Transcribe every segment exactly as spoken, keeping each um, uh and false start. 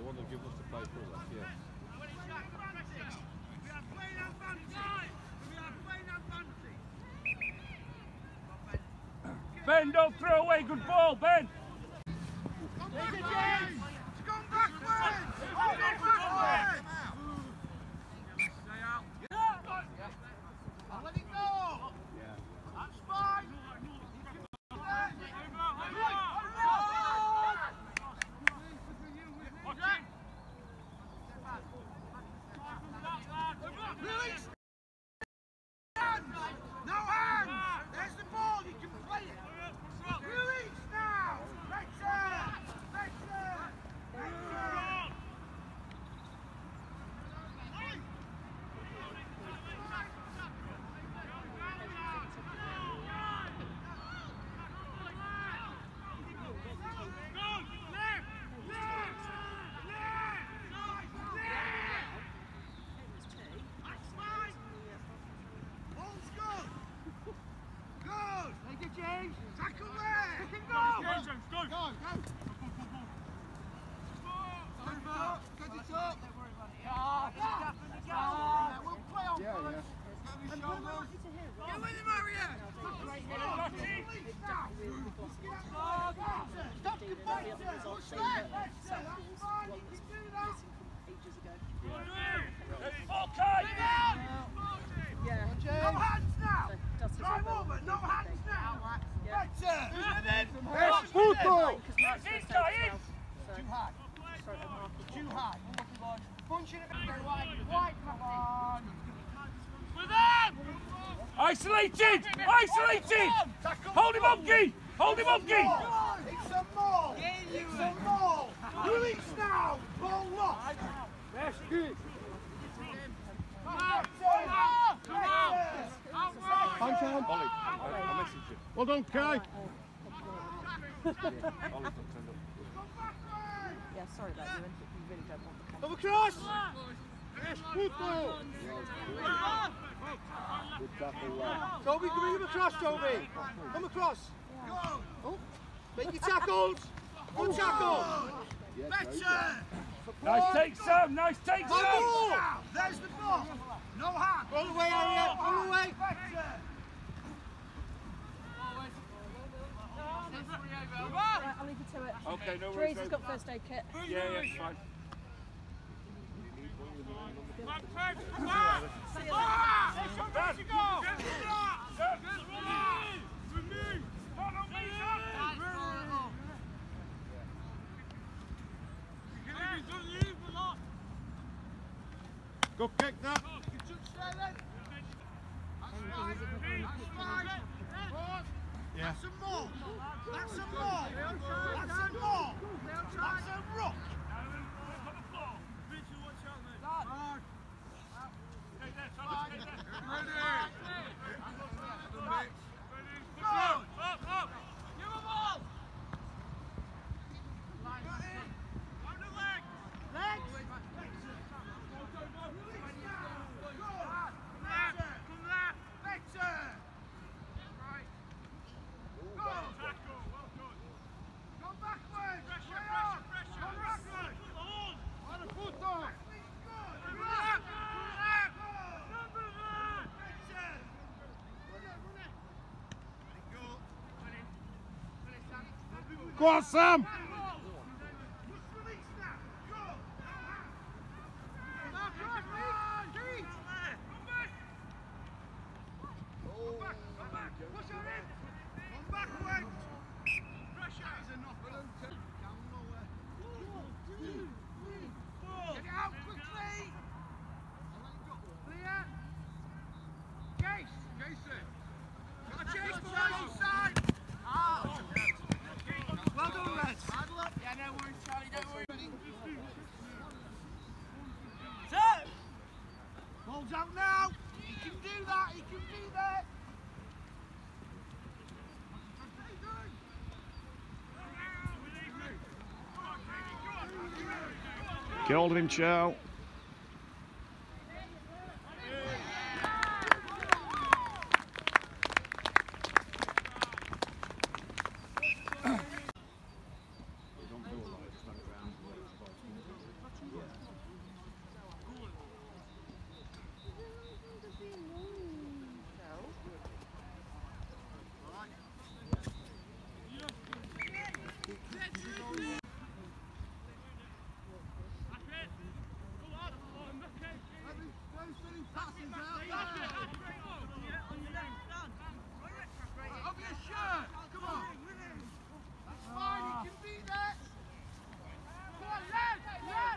one they've given us to play for us, yes. Ben, don't throw away, good ball, Ben! Come backwards! Come backwards! Come backwards! Let it go! That's fine! Release! No hands! There's the ball, you can play it! Release now! Better! Better! Better! James! Tackle there! Go! Go! Go! Go! Go! Get it up! We'll play on Yeah, yeah. Get with him, Marianne! Stop your fighter! Push that! That's fine, you can do that! Okay! Yeah. No hands now! Drive over, no hands now! Better! Yes, puto! Too high. Too high. Punch it a wide, wide, come on! Isolated! Isolated! Hold him up, Gee! Hold him up, Gee! It's a maul! It's a maul! Release now! Ball lost! Yes, good. Punch on. Ollie, I, I messaged you. Well done, Kai. Yeah, sorry about you. You really don't want the Come across! Yes, puto! Good tackle, lad. Toby, come him across, Toby! Come across! Go! Oh. Make your tackles! Good tackle! Better! Nice take, Sam! Nice take, Go Sam! ball! There's the ball! No hand! All the way, Harriet! All the way! Better! Right, I'll leave you to it. Okay, no worries. Teresa's got first aid kit. Yeah, yeah, it's fine. Go kick that. Yeah. That's a maul! That's a maul! That's a maul! That's a rock! Go on, Sam. Ball's out now! He can do that! He can be there! Get hold of him, Chow. Over your shirt! Come on! That's fine, he can be there! Come on, Len! Len!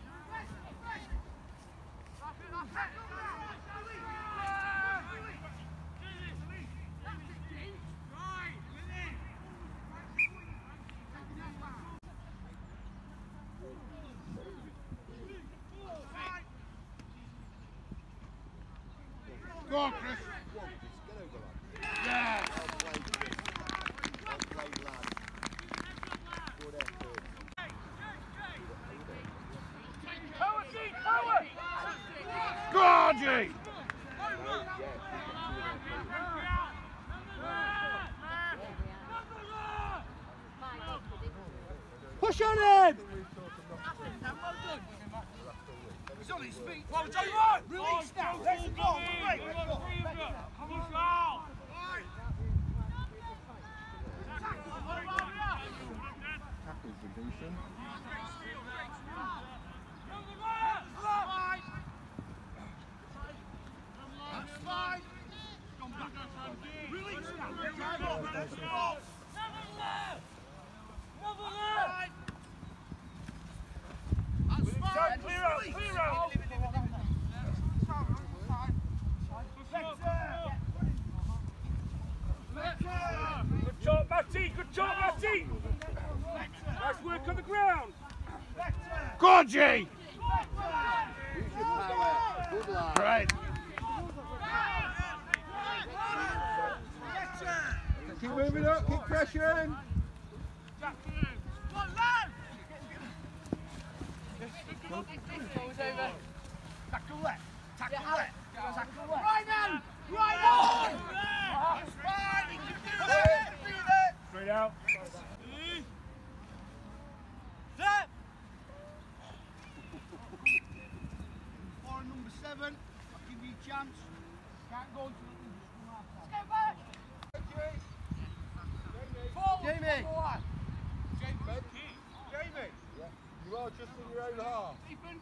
Go on, Chris. Yes! Well played, Chris. Well played, lad. Good effort. Power, G, power! Go on, G. Push on him! He's on his feet. Well, Joe, right! Release now. Let's go. Wait, let's go. Push out! Tackles are decent. That's fine! Release now! That's fine! Clear out, clear out! Good job, Matty! Good job, Matty! Nice work on the ground! Go on, G. Use your power. Good lad. Right. Keep moving up, keep pressuring. Tackle left! Tackle left! Tackle left! Right now! Right now! That's fine! He can do that! He can be there! Straight out. Set! Or number seven, I'll give you a chance. Can't go into the Let's go back! Jamie. Jamie! Jamie. You are just in your own half. Ethan!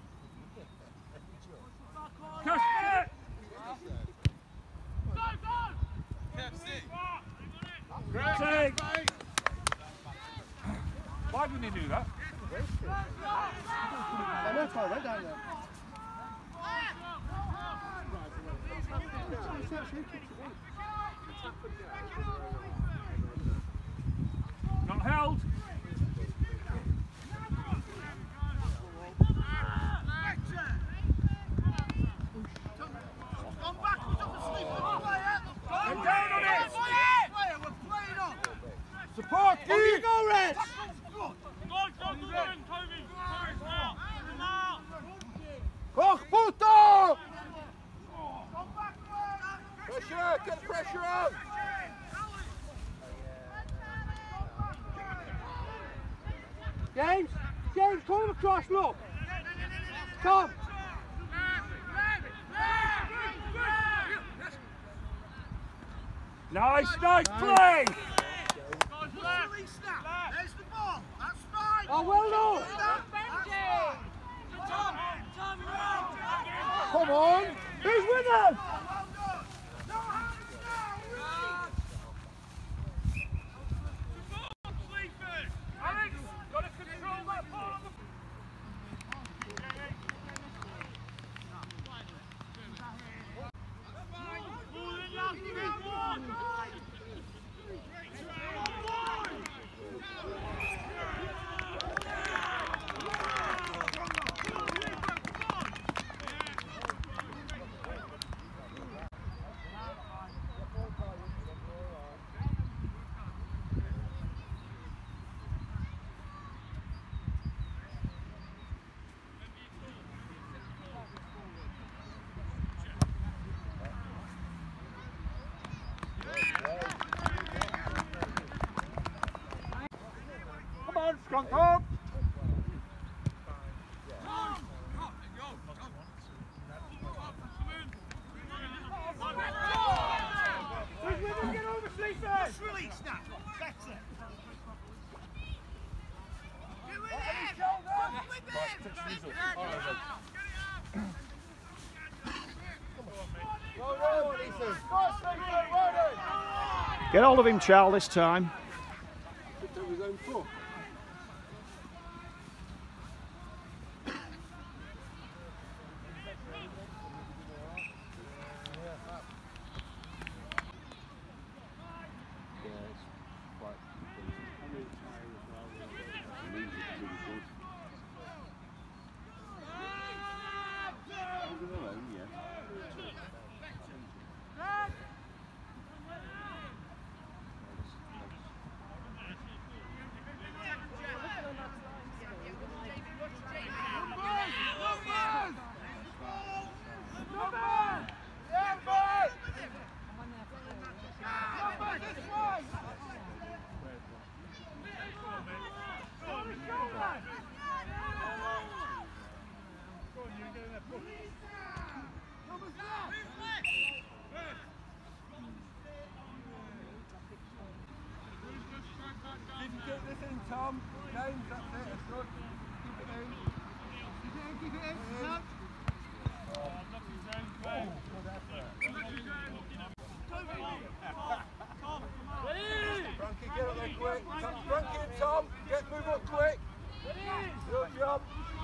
Casper! Take! Why didn't he do that? I know it's all right down there. Not held. Come back, stop asleep, player! Get down on it! Player, we're playing on! Support, Here you go, Red! Koch, puto! Pressure, get the pressure on. James! James, come across, look! Come! Nice, nice play! Release now! There's the ball! That's fine! Oh, well done. Come on! Who's with us? No hands Alex, got to control that ball on the Come on, skunk up. Just release now! That's it! Do it in! With him! Get hold of him, Charles, this time. Get this in, Tom. James, that's it. That's good. Keep it in. Keep it in. Keep it in. Sam. Frankie, get up there quick. Frankie and Tom, get move up quick. Good job.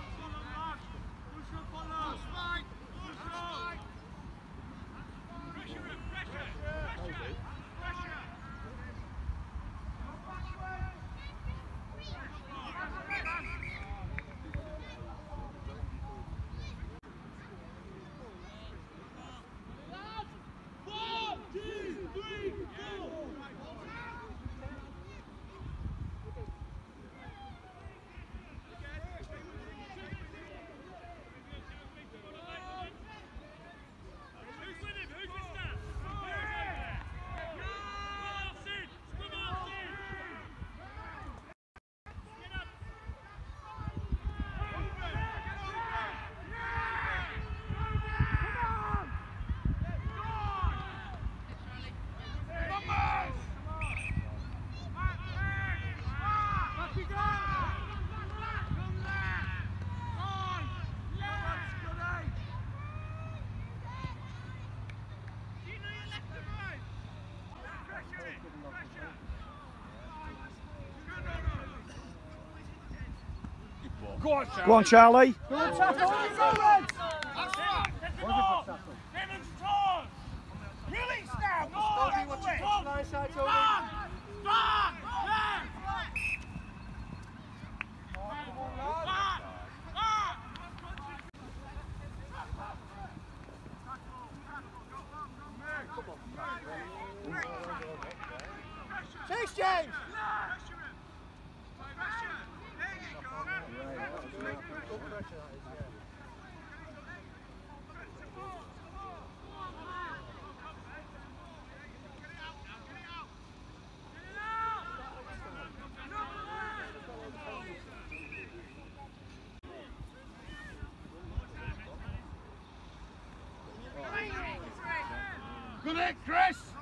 Go on, Charlie. Go on, Charlie. Go on, tackle. Release now. Go on. What's your top line side, Tony? Chase James! Good hit, Chris!